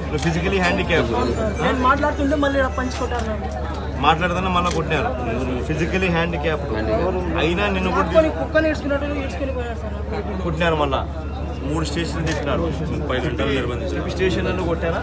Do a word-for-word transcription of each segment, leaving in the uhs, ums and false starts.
నువ్వు physically handicap మాట్లాడుతుంటే మళ్ళీ పంచి కొట్టారు. మాట్లాడుతున్నా మళ్ళీ కొట్టినారు. నువ్వు ఫిజికలీ హ్యాండిక్యాప్ అయినా నిన్ను కొట్టి కొట్టినారు. మళ్ళా మూడు స్టేషన్లు తిప్పినారు. ముప్పై గంటలు నిర్బంధించారు. స్టేషన్లను కొట్టారా?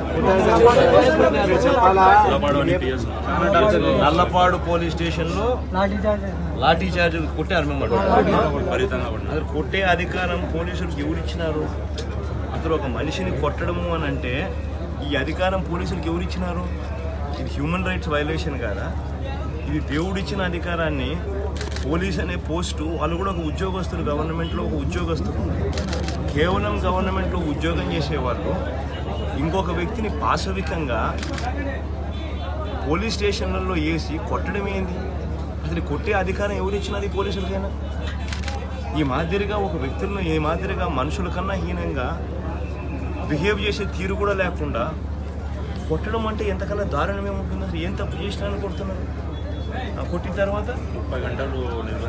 నల్లపాడు పోలీస్ స్టేషన్లో లాఠీ చార్జ్ కొట్టారు మిమ్మల్ని. అసలు కొట్టే అధికారం పోలీసులకు ఎవరిచ్చినారు? అసలు ఒక మనిషిని కొట్టడము అని అంటే ఈ అధికారం పోలీసులకు ఎవరిచ్చినారు? ఇది హ్యూమన్ రైట్స్ వైలేషన్ కాదా? ఇది దేవుడిచ్చిన అధికారాన్ని పోలీస్ అనే పోస్టు వాళ్ళు కూడా ఒక ఉద్యోగస్తులు, గవర్నమెంట్లో ఒక ఉద్యోగస్తులు. కేవలం గవర్నమెంట్లో ఉద్యోగం చేసేవాళ్ళు ఇంకొక వ్యక్తిని పాశవికంగా పోలీస్ స్టేషన్లలో వేసి కొట్టడం ఏంది? అసలు కొట్టే అధికారం ఎవరు ఇచ్చినది పోలీసులకైనా? ఈ మాదిరిగా ఒక వ్యక్తులను ఈ మాదిరిగా మనుషుల కన్నా హీనంగా బిహేవ్ చేసే తీరు కూడా లేకుండా కొట్టడం అంటే ఎంతకన్నా దారుణం ఏముంటుంది? అసలు ఏం తప్పు చేసినా కొడుతున్నారు? కొట్టిన తర్వాత ముప్పై గంటలు